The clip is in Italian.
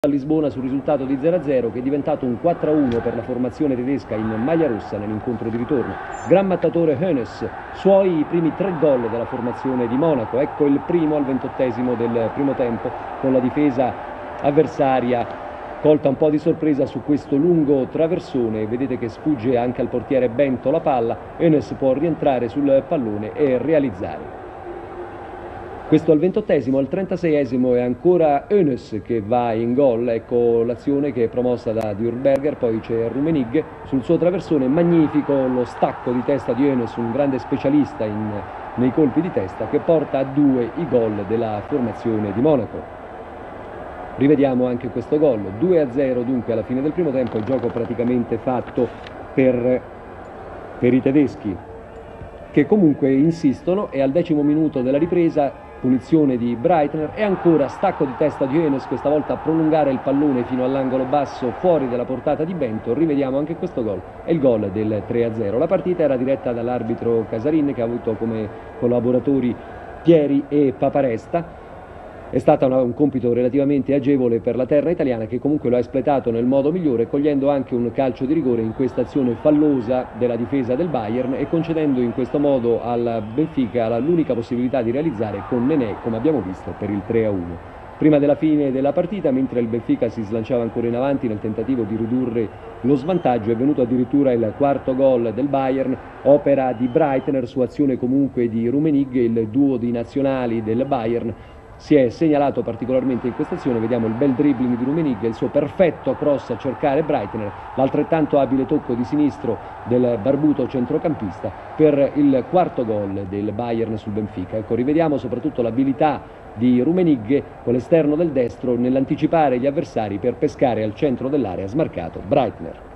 a Lisbona sul risultato di 0-0 che è diventato un 4-1 per la formazione tedesca in maglia rossa nell'incontro di ritorno. Gran mattatore Hoeneß, suoi primi 3 gol della formazione di Monaco, ecco il primo al 28esimo del primo tempo con la difesa avversaria colta un po' di sorpresa su questo lungo traversone. Vedete che sfugge anche al portiere Bento la palla. Hoeneß può rientrare sul pallone e realizzare. Questo al 28esimo, al 36esimo è ancora Hoeneß che va in gol, ecco l'azione che è promossa da Dürrberger, poi c'è Rummenigge sul suo traversone, magnifico lo stacco di testa di Hoeneß, un grande specialista nei colpi di testa che porta a 2 i gol della formazione di Monaco. Rivediamo anche questo gol, 2-0 dunque alla fine del primo tempo, il gioco praticamente fatto per i tedeschi che comunque insistono e al 10° minuto della ripresa punizione di Breitner e ancora stacco di testa di Hoeneß, questa volta a prolungare il pallone fino all'angolo basso fuori dalla portata di Bento. Rivediamo anche questo gol, è il gol del 3-0. La partita era diretta dall'arbitro Casarin che ha avuto come collaboratori Pieri e Paparesta. È stato un compito relativamente agevole per la terra italiana che comunque lo ha espletato nel modo migliore, cogliendo anche un calcio di rigore in questa azione fallosa della difesa del Bayern e concedendo in questo modo al Benfica l'unica possibilità di realizzare con Nené, come abbiamo visto, per il 3-1. Prima della fine della partita, mentre il Benfica si slanciava ancora in avanti nel tentativo di ridurre lo svantaggio, è venuto addirittura il 4° gol del Bayern, opera di Breitner su azione comunque di Rummenigge, il duo di nazionali del Bayern. Si è segnalato particolarmente in questa azione, vediamo il bel dribbling di Rummenigge, il suo perfetto cross a cercare Breitner, l'altrettanto abile tocco di sinistro del barbuto centrocampista per il 4° gol del Bayern sul Benfica. Ecco, rivediamo soprattutto l'abilità di Rummenigge con l'esterno del destro nell'anticipare gli avversari per pescare al centro dell'area smarcato Breitner.